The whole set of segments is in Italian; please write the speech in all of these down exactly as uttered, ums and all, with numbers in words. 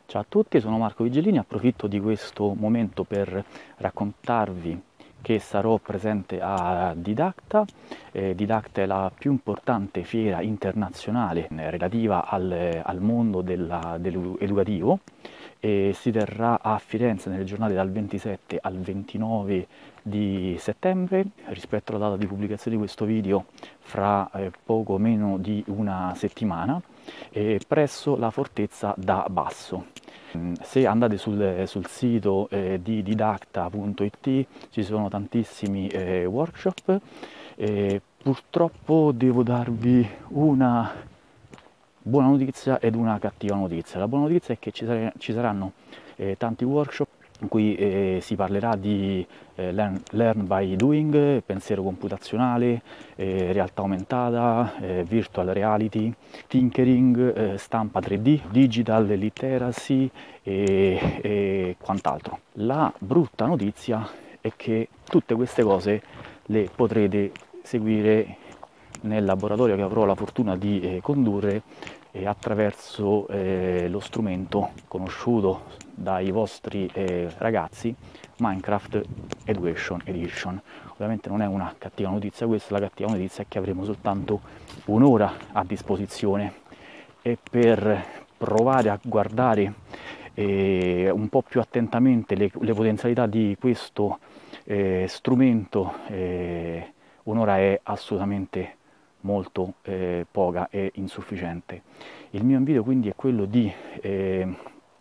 Ciao a tutti, sono Marco Vigellini, approfitto di questo momento per raccontarvi che sarò presente a Didacta. Eh, Didacta è la più importante fiera internazionale eh, relativa al, al mondo della- dell'educativo e si terrà a Firenze nelle giornate dal ventisette al ventinove di settembre. Rispetto alla data di pubblicazione di questo video, fra eh, poco meno di una settimana, eh, presso la fortezza da Basso. Se andate sul, sul sito eh, di didacta punto it ci sono tantissimi eh, workshop. Eh, purtroppo devo darvi una buona notizia ed una cattiva notizia. La buona notizia è che ci, sare- ci saranno eh, tanti workshop in cui eh, si parlerà di eh, learn, learn by doing, pensiero computazionale, eh, realtà aumentata, eh, virtual reality, tinkering, eh, stampa tre D, digital literacy e, e quant'altro. La brutta notizia è che tutte queste cose le potrete seguire nel laboratorio che avrò la fortuna di eh, condurre eh, attraverso eh, lo strumento conosciuto dai vostri eh, ragazzi, Minecraft Education Edition. Ovviamente non è una cattiva notizia questa, la cattiva notizia è che avremo soltanto un'ora a disposizione e per provare a guardare eh, un po' più attentamente le, le potenzialità di questo eh, strumento, eh, un'ora è assolutamente molto eh, poca e insufficiente. Il mio invito quindi è quello di eh,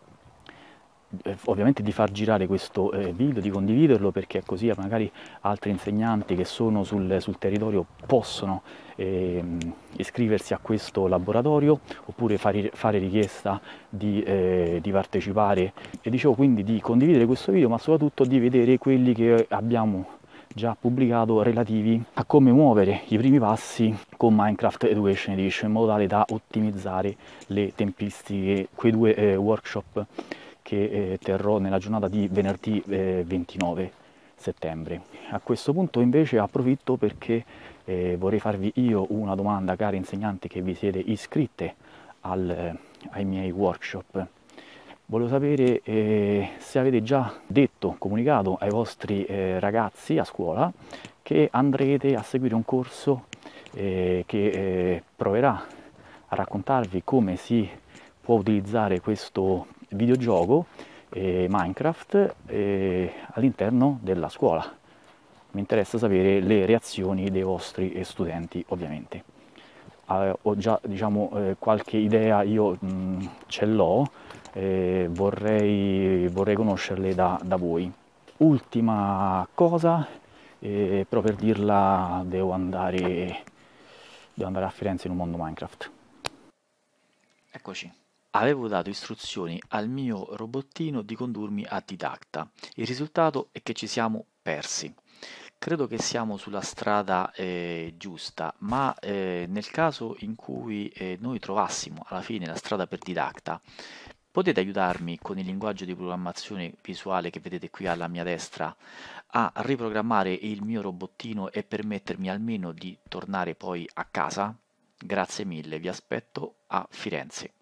ovviamente di far girare questo eh, video, di condividerlo, perché così magari altri insegnanti che sono sul, sul territorio possono eh, iscriversi a questo laboratorio oppure fare, fare richiesta di, eh, di partecipare. E dicevo quindi di condividere questo video, ma soprattutto di vedere quelli che abbiamo già pubblicato relativi a come muovere i primi passi con Minecraft Education Edition in modo tale da ottimizzare le tempistiche, quei due eh, workshop che eh, terrò nella giornata di venerdì eh, ventinove settembre. A questo punto invece approfitto perché eh, vorrei farvi io una domanda, cari insegnanti che vi siete iscritte al, eh, ai miei workshop. Volevo sapere eh, se avete già detto, comunicato ai vostri eh, ragazzi a scuola che andrete a seguire un corso eh, che eh, proverà a raccontarvi come si può utilizzare questo videogioco eh, Minecraft eh, all'interno della scuola. Mi interessa sapere le reazioni dei vostri studenti, ovviamente. Eh, ho già diciamo, eh, qualche idea, io mh, ce l'ho, eh, vorrei, vorrei conoscerle da, da voi. Ultima cosa, eh, però per dirla devo andare, devo andare a Firenze in un mondo Minecraft. Eccoci. Avevo dato istruzioni al mio robottino di condurmi a Didacta. Il risultato è che ci siamo persi. Credo che siamo sulla strada eh, giusta, ma eh, nel caso in cui eh, noi trovassimo alla fine la strada per Didacta, potete aiutarmi con il linguaggio di programmazione visuale che vedete qui alla mia destra a riprogrammare il mio robottino e permettermi almeno di tornare poi a casa? Grazie mille, vi aspetto a Firenze.